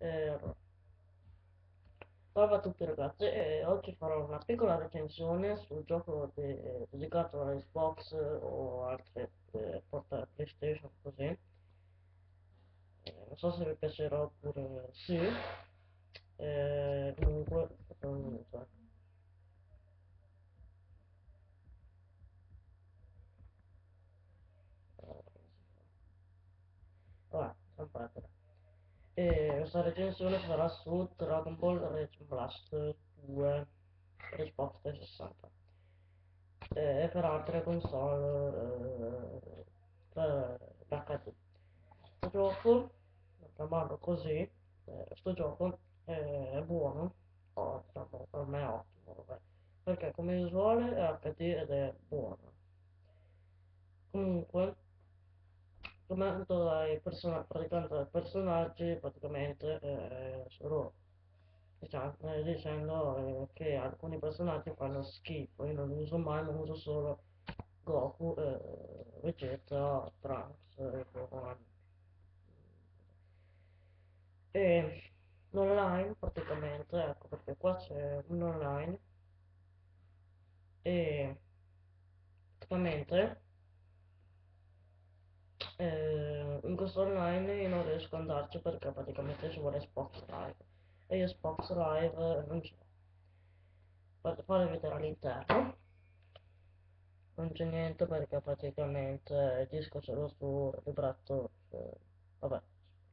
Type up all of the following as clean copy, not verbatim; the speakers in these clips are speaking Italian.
Allora, salve a tutti ragazzi, oggi farò una piccola recensione sul gioco dedicato alla Xbox o altre portate PlayStation così. Non so se vi piacerà oppure sì. Comunque, aspetta un minuto. Vabbè, non perdere. Questa recensione sarà su Dragon Ball Rage Blast 2 per Xbox 360 e per altre console d'HD. Questo gioco, chiamarlo così, questo gioco è buono, diciamo, per me è ottimo, vabbè, perché come visuale è HD ed è buono. Comunque, commento praticamente dai personaggi, praticamente solo diciamo, dicendo che alcuni personaggi fanno schifo, io non li uso mai, non uso solo Goku, Vegeta, Trunks e Gohan. E l'online praticamente, ecco perché qua c'è un online e praticamente in questo online io non riesco ad andarci perché praticamente ci vuole Xbox Live e io Xbox Live non ce l'ho. Per fare vedere all'interno non c'è niente perché praticamente il disco ce l'ho su libretto, vabbè,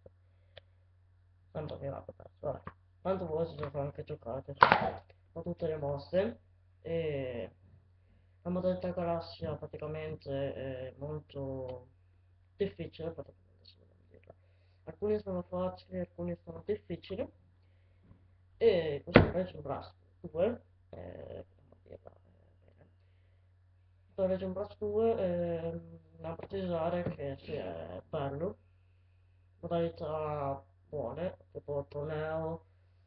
sembra che vada perso, vabbè. Tanto voi si sono anche giocate, ho tutte le mosse e la modalità galassia praticamente è molto difficile, praticamente se vogliamo dirla. Alcuni sono facili, alcuni sono difficili e questo è Rage Blast 2, dobbiamo dirla bene. Rage Blast 2 da precisare che sì, è bello, modalità buone, tipo torneo,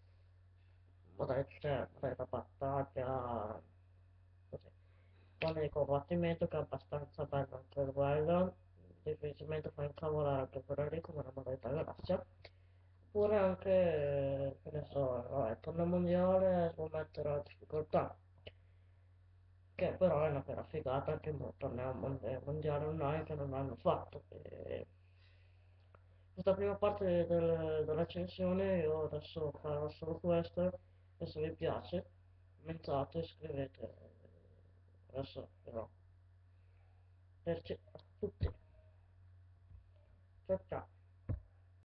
modalità battaglia, così. Quando di combattimento che è abbastanza bello anche quello, difficilmente fa incavolare anche quello lì come la modalità galassia. Oppure anche, che ne so, vabbè, torneo mondiale può mettere la difficoltà, che però è una vera figata anche il torneo mondiale online che non hanno fatto. E questa prima parte della recensione io adesso farò solo questo e se vi piace commentate, scrivete. Adesso però, a tutti, ciao ciao.